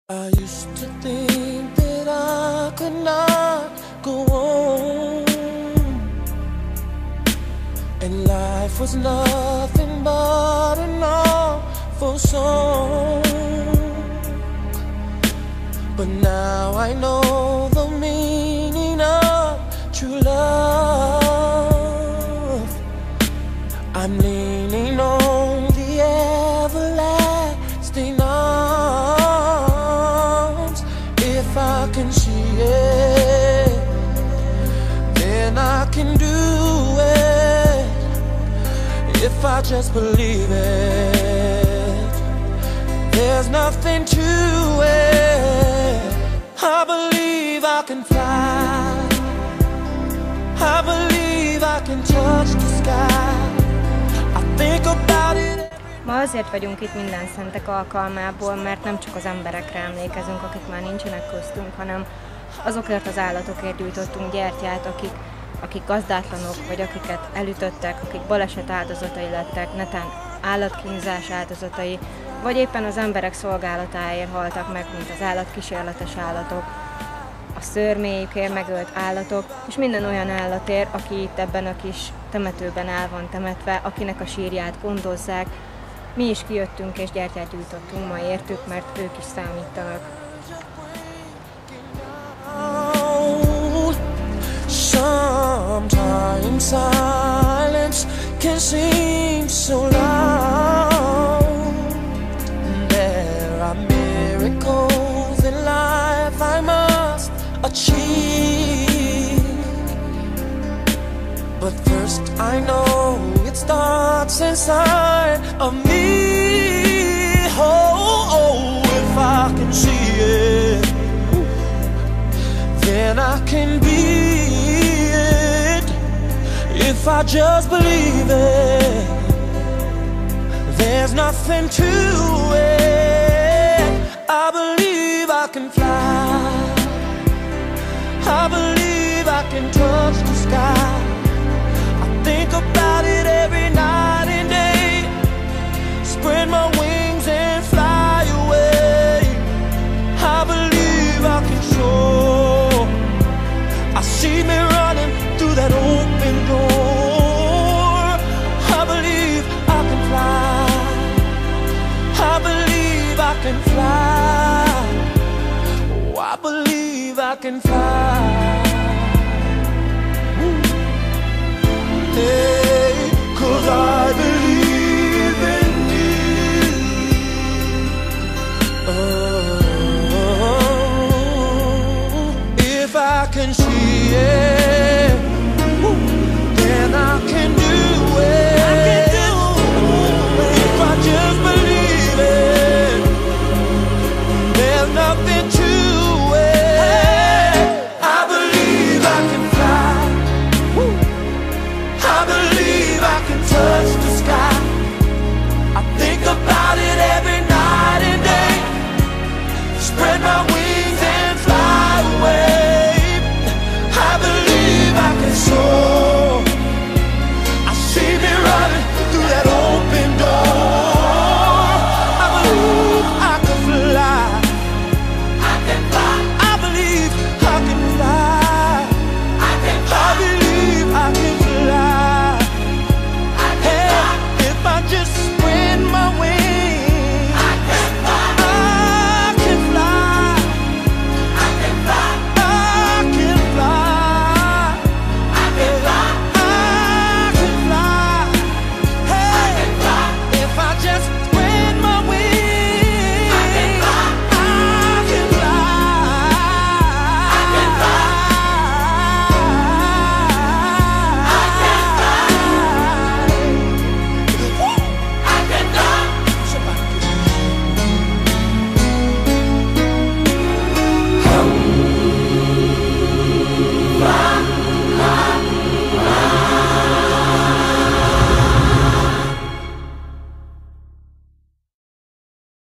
I used to think that I could not go on, and life was nothing but an awful song. But now I know the meaning of true love. I'm leaning on the everlasting arms. If I can see it, then I can do it. If I just believe it, there's nothing to it. I believe I can fly. I believe I can touch the sky. I think about it. Ma azért vagyunk itt minden szentek alkalmából, mert nem csak az emberekre emlékezünk, akik már nincsenek köztünk, hanem azokért az állatokért gyújtottunk gyertyát, akik gazdátlanok, vagy akiket elütöttek, akik baleset áldozatai lettek, netán állatkínzás áldozatai, vagy éppen az emberek szolgálatáért haltak meg, mint az állatkísérletes állatok, a szőrméjükért megölt állatok, és minden olyan állatért, aki itt ebben a kis temetőben el van temetve, akinek a sírját gondozzák. Mi is kijöttünk és gyertyát gyújtottunk ma értük, mert ők is számítanak. Sometimes silence can seem so loud. There are miracles in life I must achieve. But first I know it starts inside of me. Oh, if I can see it, then I can be it. If I just believe it, there's nothing to it. I believe I can fly. I believe I can touch the sky. I think about it every night and day. Spread my wings and fly away. I believe I can soar. I see me running through that open door. I believe I can fly. I believe I can fly. Oh, I believe I can fly. Yeah.